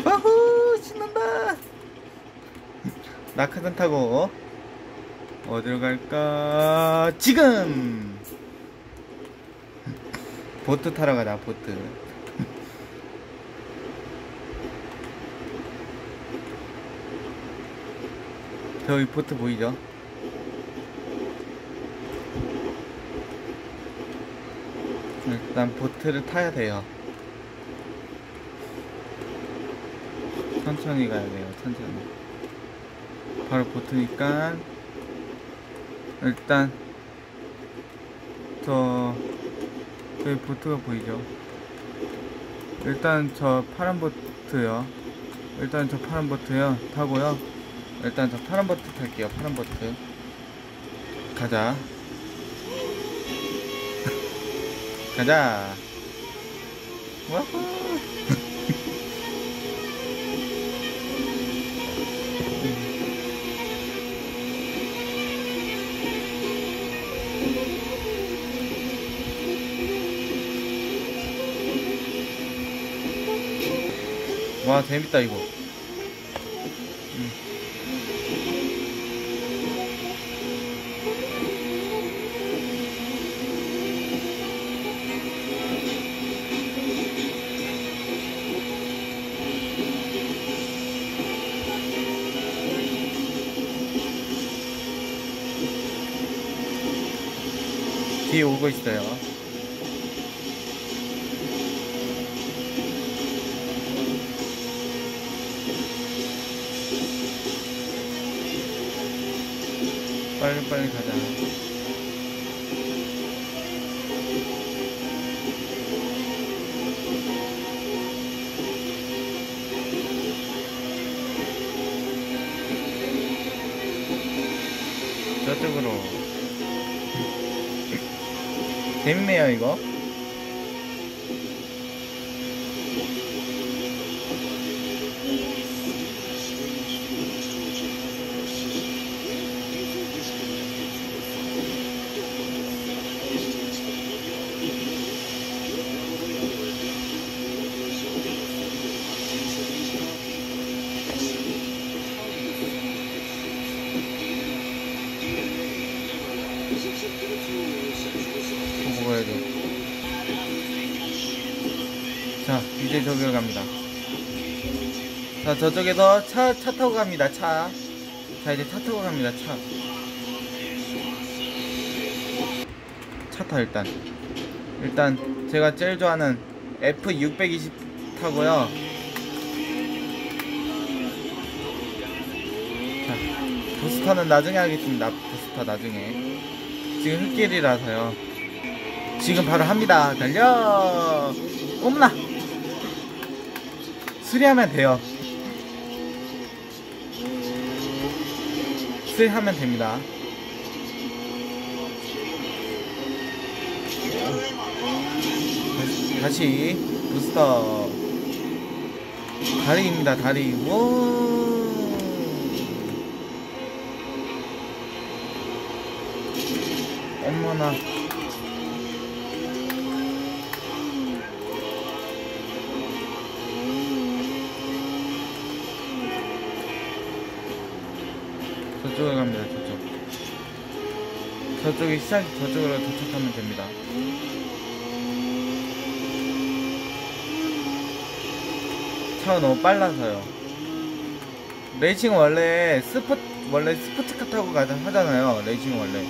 와후 신난다. 낙하산 타고 어디로 갈까? 지금 보트 타러 가자. 보트. 저기 보트 보이죠? 일단 보트를 타야 돼요. 천천히 가야 돼요. 천천히. 바로 보트니까 일단 여기 보트가 보이죠? 일단 저 파란 보트요. 일단 저 파란 보트요 타고요. 일단 저 파란 보트 탈게요. 파란 보트 가자. 가자. 와후. 와 재밌다 이거. 뒤에 오고 있어요. 빨리 가자. 저쪽으로. 재밌네요 이거. 보고 가야 돼. 자 이제 저기로 갑니다. 자 저쪽에서 차 타고 갑니다. 자 이제 차 타고 갑니다. 차 타. 일단 제가 제일 좋아하는 F620 타고요. 자 부스터는 나중에 하겠습니다. 부스터 나중에. 지금 흙길이라서요. 지금 바로 합니다. 달려. 어머나 수리하면 돼요. 수리하면 됩니다. 다시 부스터. 다리입니다. 다리. 오. 어머나. 저쪽으로 갑니다. 저쪽이 저쪽으로 도착하면 됩니다. 차가 너무 빨라서요. 레이싱 원래 스포츠카 타고 하잖아요. 레이싱 원래.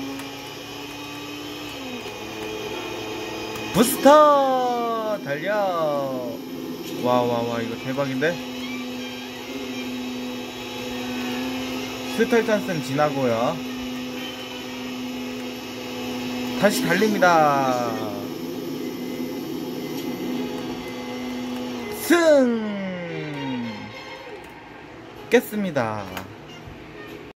부스터 달려. 와 이거 대박인데. 스털 찬스는 지나고요. 다시 달립니다. 승 깼습니다.